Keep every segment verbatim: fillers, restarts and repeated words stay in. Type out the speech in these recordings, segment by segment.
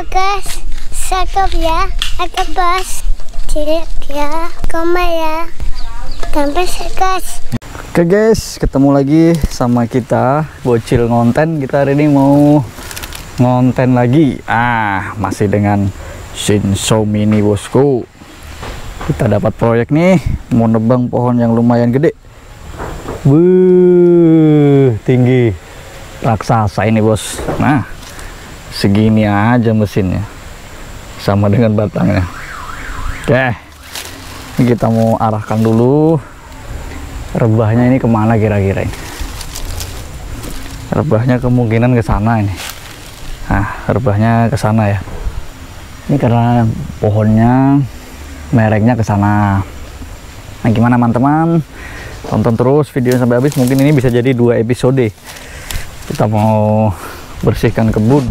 guys, cakep ya, cakep bos, cilik ya, koma ya, sampai guys. Oke guys, ketemu lagi sama kita bocil ngonten. Kita hari ini mau ngonten lagi. Ah, masih dengan Chainsaw Mini bosku. Kita dapat proyek nih, mau nebang pohon yang lumayan gede. Wuh, tinggi, raksasa ini bos. Nah, segini aja mesinnya, sama dengan batangnya. Oke, ini kita mau arahkan dulu. Rebahnya ini kemana kira-kira ini? Rebahnya kemungkinan ke sana ini. Nah, rebahnya ke sana ya. Ini karena pohonnya mereknya ke sana. Nah, gimana teman-teman? Tonton terus videonya sampai habis. Mungkin ini bisa jadi dua episode. Kita mau bersihkan kebun.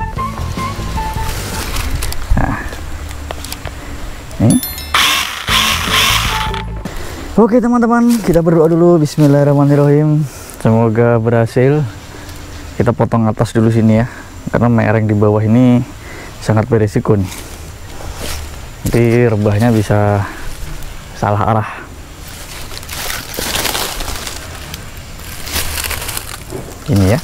Nah, ini. Oke teman-teman, kita berdoa dulu. Bismillahirrahmanirrahim. Semoga berhasil. Kita potong atas dulu sini ya, karena mereng di bawah ini sangat beresiko nih. Nanti rebahnya bisa salah arah. Ini ya.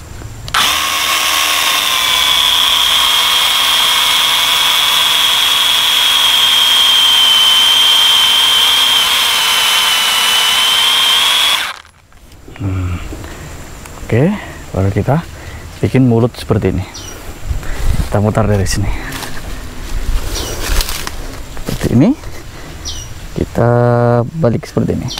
Hmm. Oke, baru kita bikin mulut seperti ini. Kita mutar dari sini. Seperti ini. Kita balik seperti ini.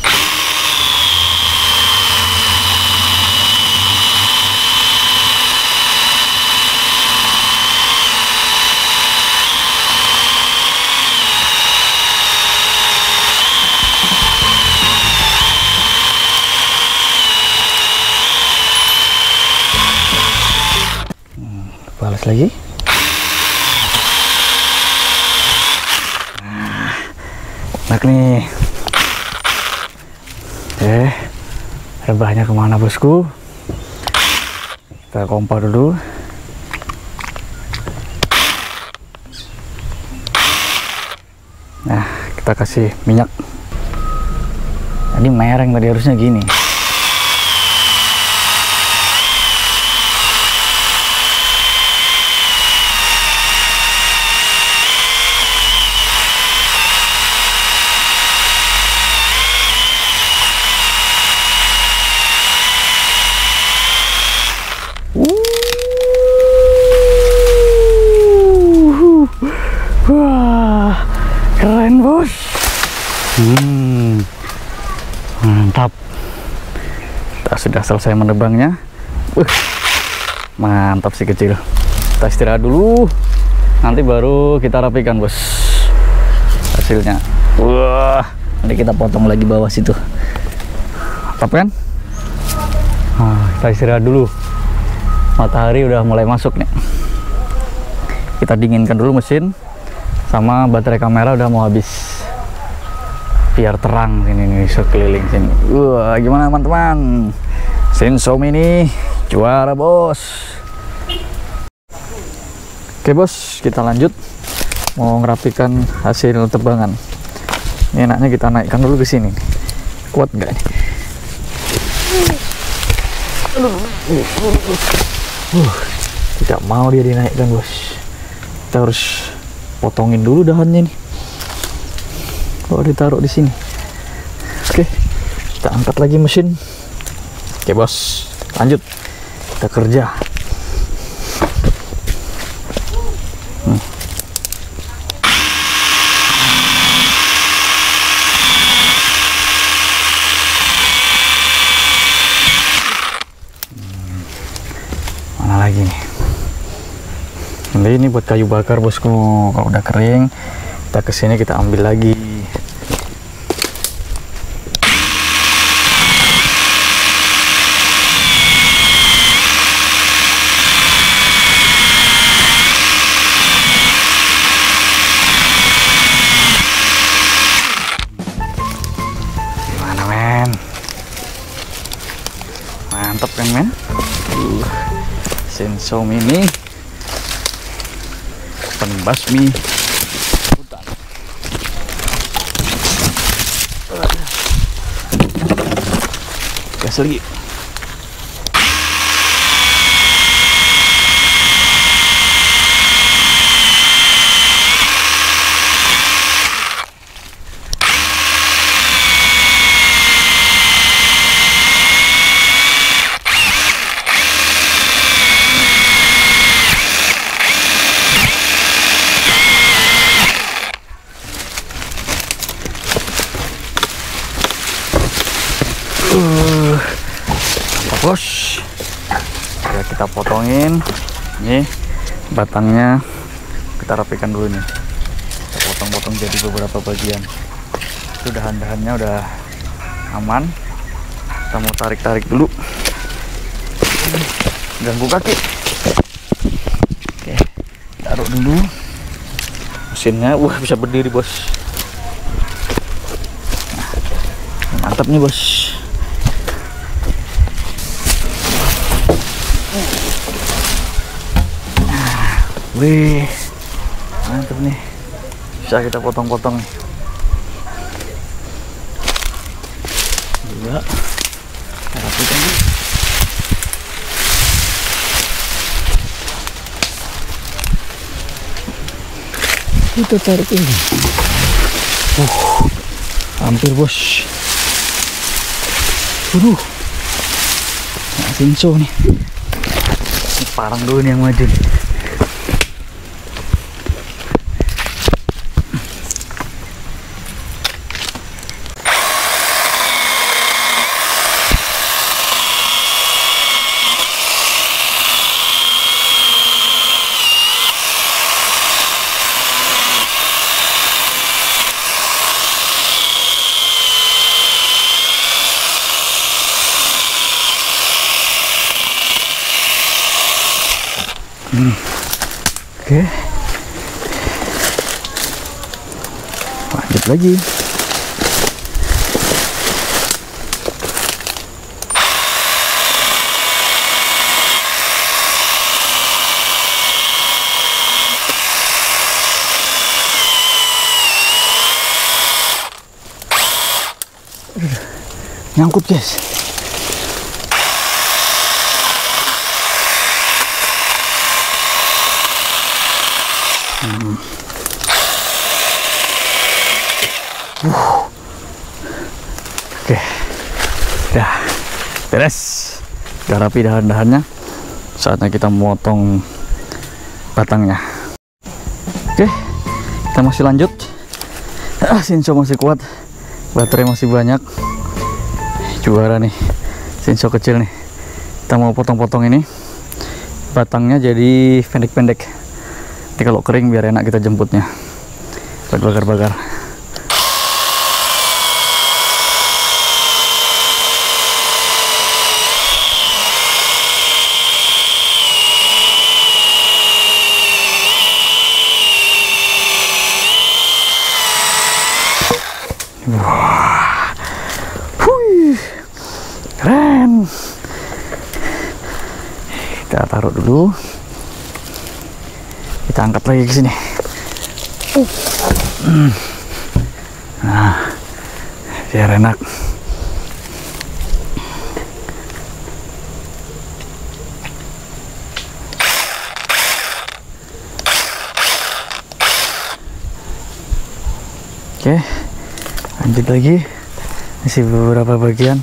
Balas lagi. Nah, enak nih. Eh, rebahnya kemana bosku? Kita kompor dulu. Nah, kita kasih minyak. Tadi mereng, tadi harusnya gini. Wah, keren bos. Hmm, mantap. Kita sudah selesai menebangnya. Uh, mantap si kecil. Kita istirahat dulu. Nanti baru kita rapikan bos. Hasilnya. Wah, nanti kita potong lagi bawah situ. Mantap kan? Nah, kita istirahat dulu. Matahari udah mulai masuk nih. Kita dinginkan dulu mesin. Sama baterai kamera udah mau habis, biar terang sini nih sekeliling sini. Wah, gimana teman-teman? Chainsaw Mini juara bos. Oke bos, kita lanjut mau ngerapikan hasil tebangan. Ini enaknya kita naikkan dulu ke sini. Kuat nggak nih? Uh, tidak mau dia dinaikkan bos. Kita harus potongin dulu dahannya nih. Kalau ditaruh di sini. Oke, kita angkat lagi mesin. Oke bos, lanjut kita kerja. Hmm. Hmm. Mana lagi nih? Nanti ini buat kayu bakar bosku. Kalau udah kering, kita kesini kita ambil lagi. Gimana men? Mantap kan men? Uh, Chainsaw Mini. Pembasmi hutan. Gas lagi. Uh, bos, ya kita potongin. Nih batangnya kita rapikan dulu nih. Kita potong-potong jadi beberapa bagian. Itu dahan-dahannya udah aman. Kita mau tarik-tarik dulu. Ganggu kaki. Oke, taruh dulu. Mesinnya, wah bisa berdiri bos. Nah, mantap nih bos. Wih, mantap nih, bisa kita potong-potong nih. Juga kita rapikan dulu. Kita tarik ini. Uh, hampir bos. Waduh, nah, Shinso nih. Ini parang dulu nih yang maju nih. Hmm. Oke, lanjut lagi. Nyangkut guys. Hmm. Uh. Oke, dah beres, udah rapi dahan-dahannya. Saatnya kita memotong batangnya. Oke, kita masih lanjut. Ah, Shinso masih kuat, baterai masih banyak. Juara nih, Shinso kecil nih. Kita mau potong-potong ini batangnya jadi pendek-pendek. Nanti kalau kering biar enak kita jemputnya buat bakar-bakar. Wah, hui, keren. Kita taruh dulu. Kita angkat lagi ke sini. Uh. Nah, biar enak. Oke, lanjut lagi. Masih beberapa bagian.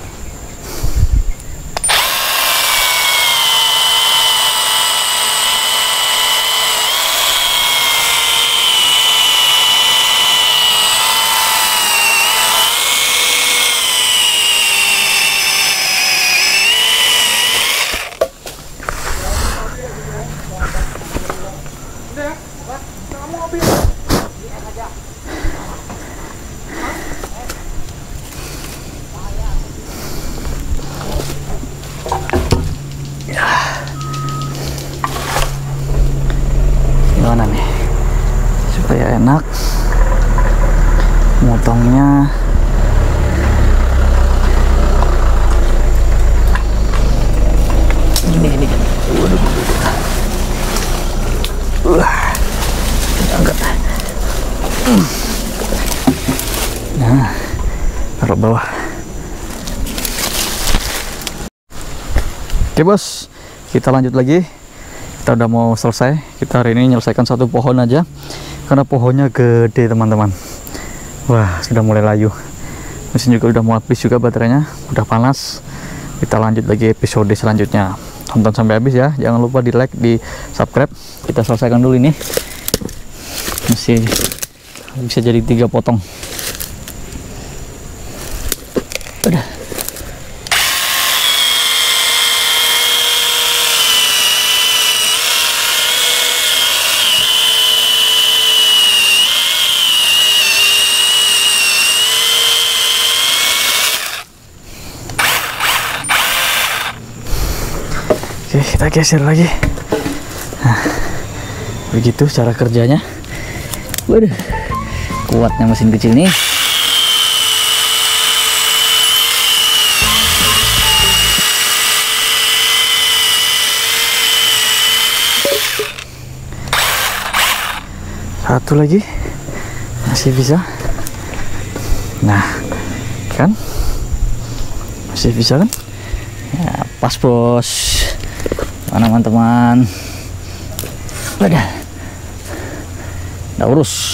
Gimana nih supaya enak motongnya? Ini ini. Waduh. Uh. taruh bawah. Oke bos, kita lanjut lagi. Kita udah mau selesai. Kita hari ini menyelesaikan satu pohon aja karena pohonnya gede teman-teman. Wah, sudah mulai layu. Mesin juga udah mau habis juga, baterainya udah panas. Kita lanjut lagi episode selanjutnya. Tonton sampai habis ya, jangan lupa di like, di subscribe. Kita selesaikan dulu ini, masih bisa jadi tiga potong. Udah. Oke, kita geser lagi. Nah, begitu cara kerjanya. Waduh, kuatnya mesin kecil nih. Satu lagi masih bisa. Nah, kan masih bisa kan ya, pas bos. Mana teman-teman, udah udah urus.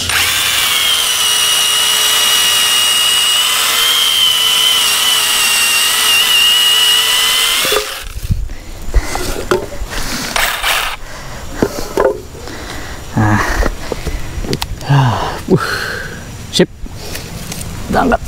Nah, uh, sip, udah angkat.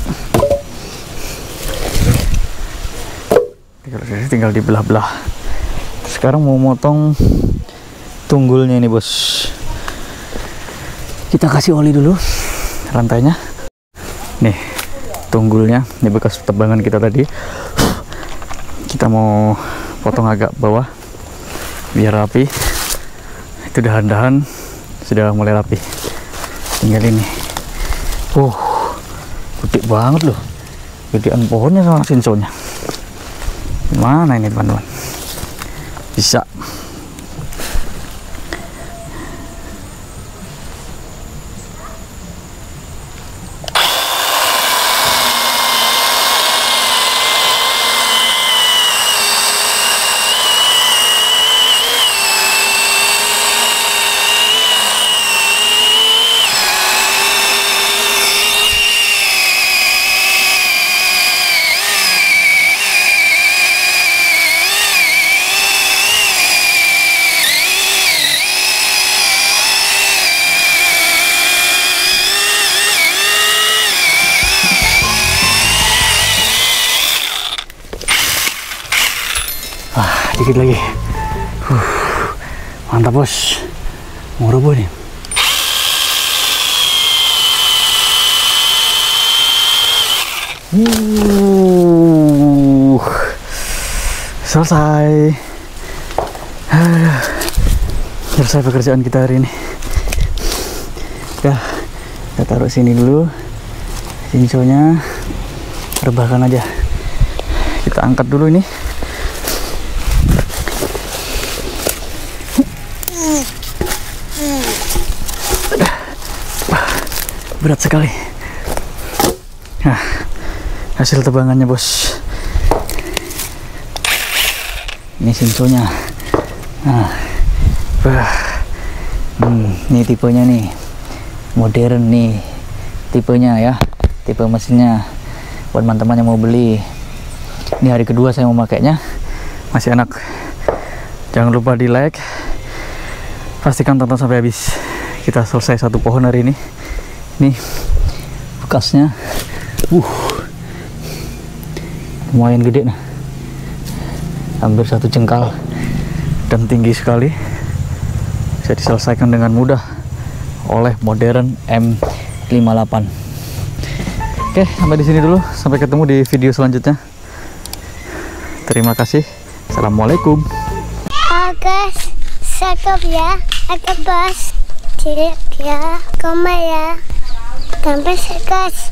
Tinggal dibelah-belah. Sekarang mau motong tunggulnya ini bos. Kita kasih oli dulu rantainya. Nih tunggulnya, ini bekas tebangan kita tadi. Kita mau potong agak bawah biar rapi. Itu dahan-dahan sudah mulai rapi. Tinggal ini. Oh, gede banget loh. Gedean pohonnya sama sinsonya. Mana ini teman-teman? Bisa. Dikit lagi. uh, Mantap bos. Mau roboh nih. uh, Selesai. Selesai pekerjaan kita hari ini. Ya, kita taruh sini dulu. Sinsonya rebahkan aja. Kita angkat dulu ini. Berat sekali. Nah, hasil tebangannya bos. Ini sinsonya. Nah, wah, hmm, ini tipenya nih, modern nih, tipenya ya, tipe mesinnya. Buat teman-teman yang mau beli, ini hari kedua saya mau makainya, masih enak. Jangan lupa di like, pastikan tonton sampai habis. Kita selesai satu pohon hari ini. Nih bekasnya, uh, lumayan gede nah, hampir satu jengkal dan tinggi sekali. Bisa diselesaikan dengan mudah oleh modern M lima puluh delapan. Oke, sampai di sini dulu. Sampai ketemu di video selanjutnya. Terima kasih. Assalamualaikum. Agas, sakop ya, agak bos, cilik ya, koma ya. Sampai sekas.